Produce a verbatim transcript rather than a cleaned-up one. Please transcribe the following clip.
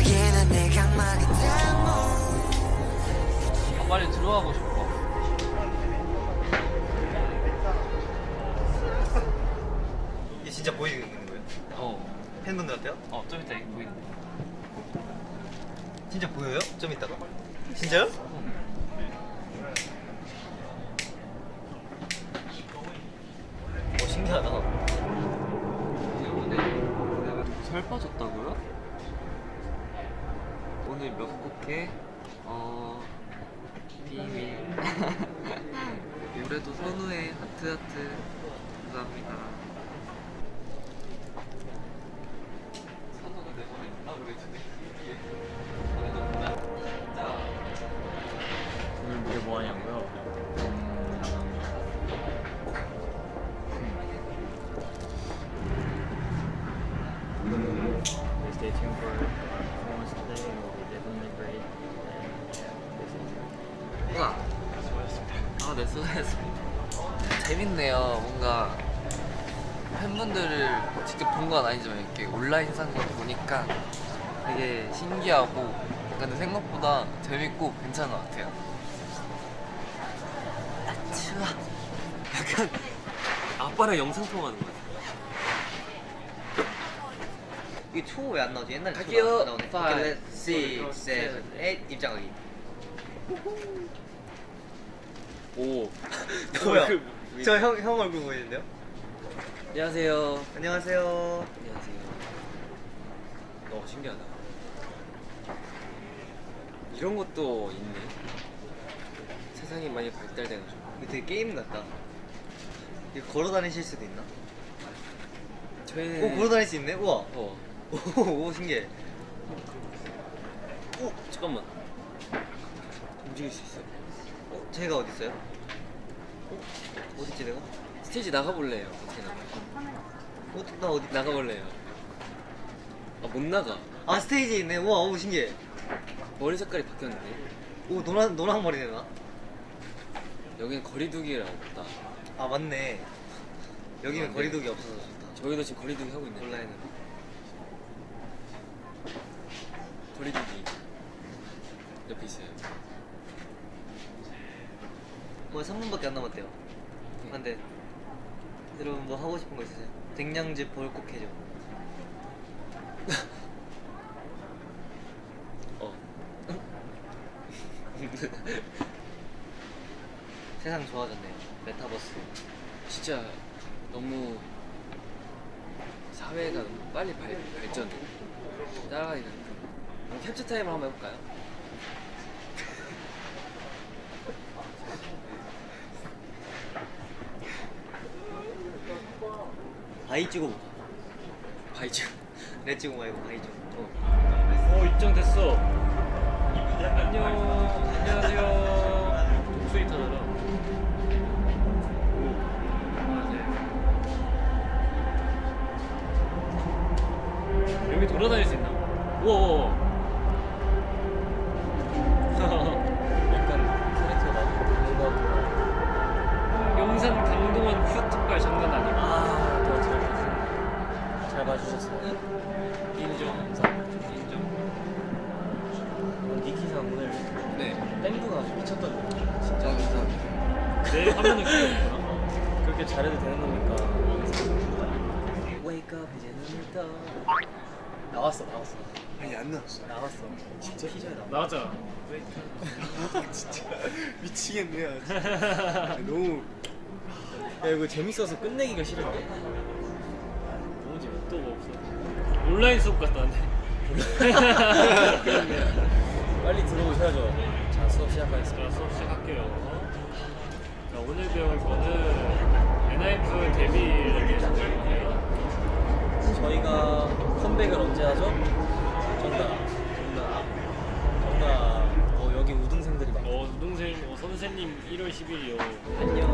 아, 빨리 들어가고 싶어. 이게 진짜 보이는 거예요? 어. 팬분들한테요? 어, 좀 이따 보이는데. 진짜 보여요? 좀 이따가? 진짜요? 응. 오, 신기하다. 살 빠졌다고요? 오늘 몇 곡해? 어... 비밀. 올해도 선우의 하트 하트 감사합니다. 선우가 내보내. 아, 왜 주네? 오늘 무대 뭐 하냐고요? Stay tuned for performance today. It will be definitely great. 우와. 아, 네, 수고하셨습니다. 재밌네요. 뭔가 팬분들을 직접 본 건 아니지만 이렇게 온라인상으로 보니까 되게 신기하고 근데 생각보다 재밌고 괜찮은 것 같아요. 아, 추워. 약간 아빠랑 영상 통화하는 거 같아. 이게 초 왜 안 나오지? 옛날에 갈게요. 초 나오네. Five, 오케이, six, seven, eight 입장하기. 오. 뭐야? 그, 저 형 형 얼굴 보이는데요? 안녕하세요. 안녕하세요. 안녕하세요. 너무 신기하다. 이런 것도 있네. 세상이 많이 발달돼가지고. 이거 되게 게임 같다. 이거 걸어 다니실 수도 있나? 저희는 오, 걸어 다닐 수 있네. 우와. 어. 오, 오 신기해. 오, 잠깐만. 움직일 수 있어. 어, 제가 어디 있어요? 어? 어딨지 내가? 스테이지 나가볼래요? 어떻게 나가? 어, 나 어디? 나가볼래요? 아, 못 나가. 아, 스테이지 있네. 우와, 오 신기해. 머리 색깔이 바뀌었는데. 오, 노란 노랑 머리네 나. 여기는 거리두기를 하고 있다. 아, 맞네. 여기는 아, 네. 거리두기 없어서 좋다. 저희도 지금 거리두기 하고 있는데. 온라인은. 거리두기 옆에 있어요. 뭐 삼 분밖에 안 남았대요. 네. 근데 여러분 뭐 하고 싶은 거 있으세요? 댕냥집 벌꼭 해줘. 어. 세상 좋아졌네요. 메타버스. 진짜 너무 사회가 너무 빨리 발, 발전해. 따라가기가 그럼 캡처 타임을 한번 해볼까요? 바이 찍어보자. 바이죠. 내 찍어 말고 바이 찍어. 어. 어, 입장됐어. 안녕. 안녕하세요. 목소리 타더라. 여기 돌아다닐 수 있나? 우와. 약간 캐릭터가 뭔가 용산 강동원 큐트발 장난 아니야. 아, 더 잘 봐주셨어요. 잘 봐주셨어요. 인정. 인정. 니키상 오늘 네. 밴드가 미쳤던데. 진짜 감사합니다. 내 화면을 켜놓구나. 그렇게 잘해도 되는 겁니까? Wake up 이제 눈을 떠. 나왔어 나왔어. 아니 안 나왔어. 나왔어. 진짜 희저에 나왔어. 나왔잖아. 진짜 미치겠네. 진짜. 너무. 야 이거 재밌어서 끝내기가 싫은데. 너무 재밌. 또뭐 없어. 온라인 수업 같다는데. 빨리 들어오셔야죠. 자 수업 시작하겠습니다. 자, 수업 시작할게요. 자, 오늘 배울 거는 엔하이프 데뷔 얘기해줄게요. 저희가 컴백을 언제 하죠? 정답. 정답. 정답. 어 여기 우등생들이 많아. 어, 우동생, 어, 선생님 일월 십일이요. 안녕.